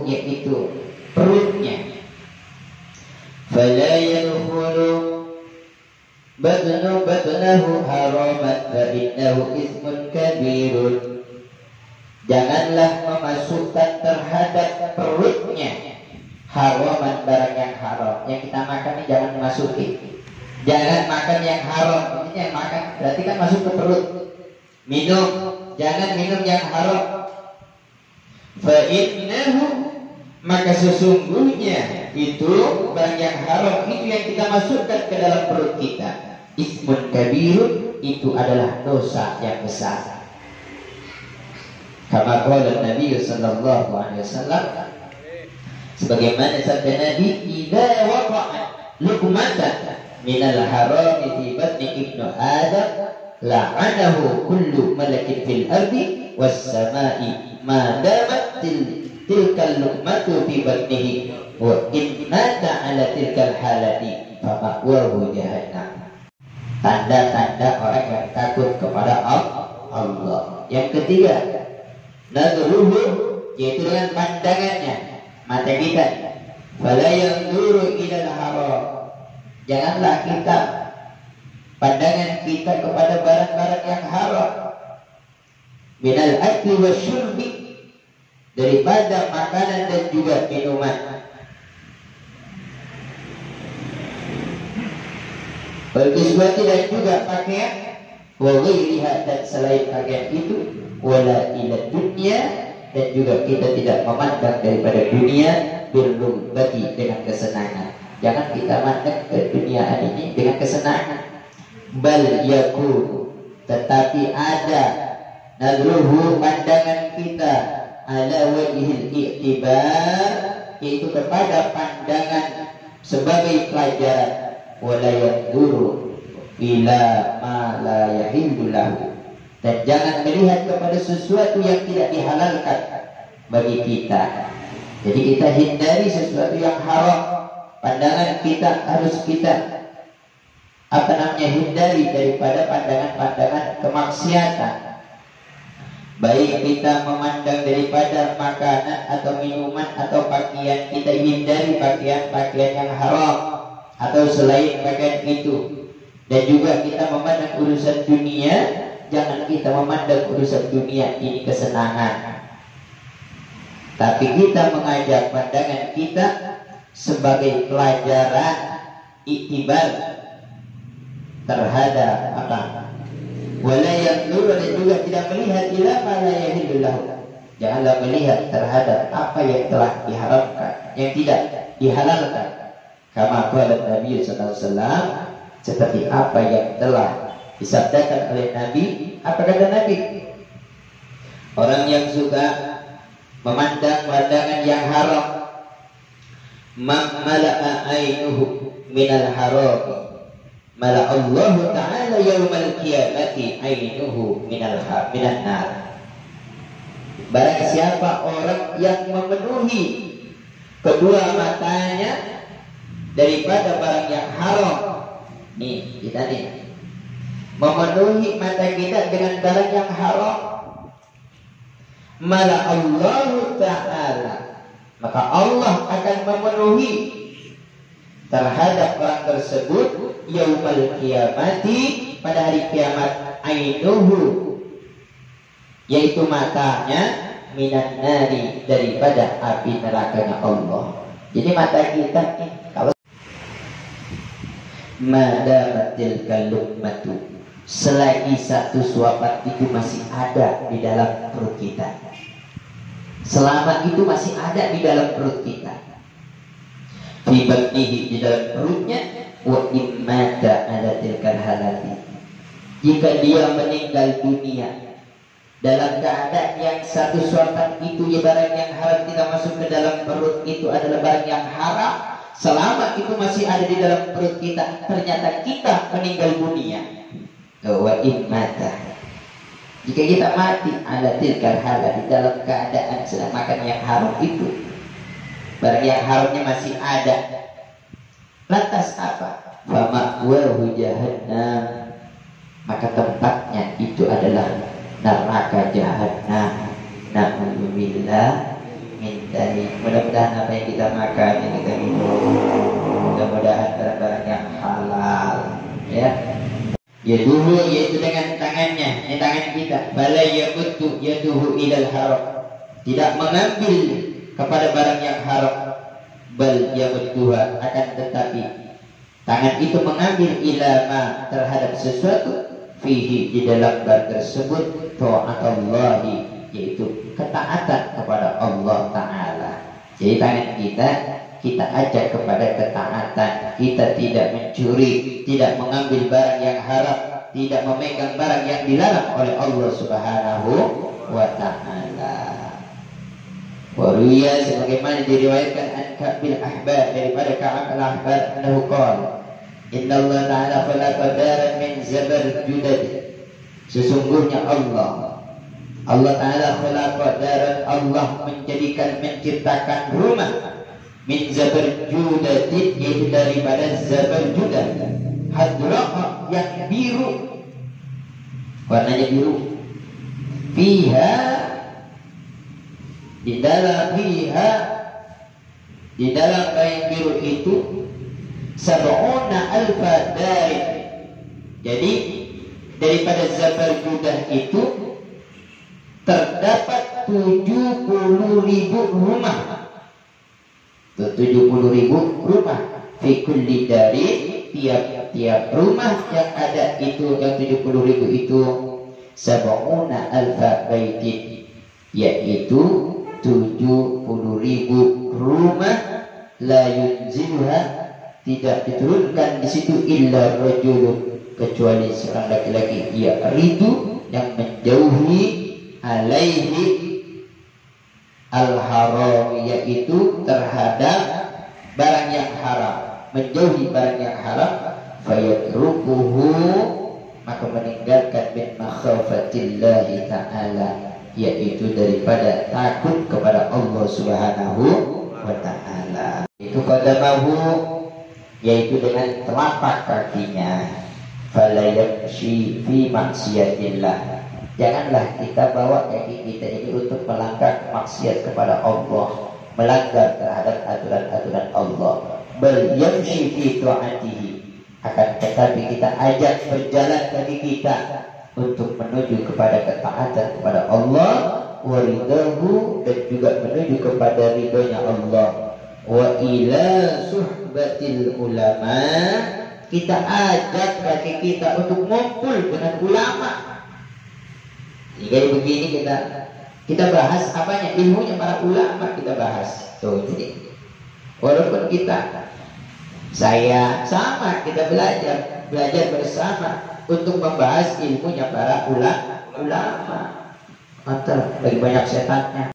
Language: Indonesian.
yaitu perutnya. Fala yadkhulu batnahu haraman fa innahu ismun kabirun. Janganlah memasukkan terhadap perutnya haraman, barang yang haram. Yang kita makan ini jangan masuki. Jangan makan yang haram. Ini yang makan berarti kan masuk ke perut. Minum, jangan minum yang haram. Fa innahu, maka sesungguhnya itu barang yang haram itu yang kita masukkan ke dalam perut kita. Ismun kabirun, itu adalah dosa yang besar. Kama qala Nabi sallallahu alaihi wasallam, sebagaimana sabda Nabi, idza waqa'a luqmatan minal harami fi batni ibnu Adam la'anahu kullu malakin fil ardi was samai ma damat tilkal luqmatu fi batnihi wa in mata ala tilkal halati fa ma'wahu jahannam. Tanda-tanda orang yang takut kepada Allah. Yang ketiga, nadruhu, yaitu dengan pandangannya, mata kita. Fala yanzuru ilal haram, janganlah kita pandangan kita kepada barang-barang yang haram. Minal akli wasyurbi, daripada makanan dan juga minuman. Berkiswati dan juga pakaian, wa ghairiha, dan selain pakaian itu, wala ila dunya, dan juga kita tidak memandang daripada dunia birlubbati, dengan kesenangan. Jangan kita mandang ke dunia ini dengan kesenangan. Bal yakun, tetapi ada nadruhu, pandangan kita, ala wajhil i'tibar, yaitu kepada pandangan sebagai pelajaran. Wala yanzuru ila ma la yahillu lahu, dan jangan melihat kepada sesuatu yang tidak dihalalkan bagi kita. Jadi kita hindari sesuatu yang haram. Pandangan kita harus kita hindari daripada pandangan-pandangan kemaksiatan. Baik kita memandang daripada makanan atau minuman atau pakaian, kita hindari pakaian-pakaian yang haram atau selain pakaian itu. Dan juga kita memandang urusan dunia, jangan kita memandang urusan dunia ini kesenangan, tapi kita mengajak pandangan kita sebagai pelajaran iktibar terhadap apa? Wala yanzur, dan juga tidak melihat ila ma la yahillu lahu, janganlah melihat terhadap apa yang telah diharamkan, yang tidak dihalalkan. Kama qala Nabi sallallahu alaihi wasallam, seperti apa yang telah disabdakan oleh Nabi. Apa kata Nabi? Orang yang suka memandang pandangan yang haram, mala'a ainuhu minal haram, mala Allah Ta'ala yaumal qiyamati ainuhu minan nar. Barang siapa orang yang memenuhi kedua matanya daripada barang yang haram, nih kita nih memenuhi mata kita dengan barang yang haram, mala Allah Ta'ala, maka Allah akan memenuhi terhadap orang tersebut yaumal qiyamati, pada hari kiamat, ainuhu, yaitu matanya, minan nari, daripada api nerakanya Allah. Jadi mata kita kalau madamatil kalumatu, selagi satu suapan itu masih ada di dalam perut kita, selama itu masih ada di dalam perut kita, fi batnihi, di dalam perutnya, wa immata ala tilkal halati, jika dia meninggal dunia dalam keadaan yang satu suapan itu, ya barang yang haram tidak masuk ke dalam perut itu adalah barang yang haram, selama itu masih ada di dalam perut kita, ternyata kita meninggal dunia, wa immata, jika kita mati ala tilkal halati, dalam keadaan sedang makan yang haram itu, barang yang haramnya masih ada, lantas apa? Fama'wahu jahannam, maka tempatnya itu adalah neraka jahannam. Na'udzubillah min dari mudah-mudahan apa yang kita makan, yang kita minum, mudah-mudahan barang-barang yang halal, ya. Yaduhu, yaitu dengan tangannya, ini tangan kita. Bala yamuddu yaduhu ilal haram, tidak mengambil kepada barang yang haram. Bal yamudduha, akan tetapi tangan itu mengambil ilama terhadap sesuatu fihi, di dalam barang tersebut ta'atallahi, yaitu ketaatan kepada Allah Ta'ala. Jadi tangan kita ajak kepada ketaatan. Kita tidak mencuri, tidak mengambil barang yang haram, tidak memegang barang yang dilarang oleh Allah Subhanahu wa Ta'ala. Waruya, sebagaimana diriwayatkan an Ka'bil Ahbar, daripada Ka'ab al-Ahbar, annahu qala inna Allah Ta'ala khalaqa daran min zabarjudad. Sesungguhnya Allah Ta'ala khalaqa daran, Allah menciptakan rumah min zabarjudatin, yaitu daripada zabarjudah, hadra'a, yang biru, warnanya biru, fiha, di dalam kain biru itu sab'una alfa dari. Jadi daripada zabarjudah itu terdapat 70.000 rumah. 70.000 rumah. Fi kulli dari, tiap-tiap rumah yang ada itu, yang 70.000 itu sab'una alfa baitin, yaitu 70.000 rumah. La yunzilha, tidak diturunkan di situ illa rajulun, kecuali seorang laki-laki, ya ridu, yang menjauhi alaihi al-haram, yaitu terhadap barang yang haram, menjauhi barang yang haram. Fayatrukuhu, maka meninggalkan min makhafatillahi ta'ala, yaitu daripada takut kepada Allah Subhanahu wa Ta'ala. Itu qadamahu, yaitu dengan telapak kakinya. Fala yamshi fi maksiatillah, janganlah kita bawa kaki kita ini untuk melangkah maksiat kepada Allah, melanggar terhadap aturan-aturan Allah. Bal yamshi fi ta'atihi, akan tetapi kita ajak berjalan kaki kita untuk menuju kepada ketaatan kepada Allah, wa ridahu, dan juga menuju kepada ridhonya Allah, wa ila suhbatil ulama, kita ajak kaki kita untuk ngumpul dengan ulama. Jadi begini kita bahas apanya, ilmunya para ulama kita bahas. Tuh, jadi walaupun saya sama, kita belajar bersama untuk membahas ilmunya para ulama. Mantap, lagi banyak setannya.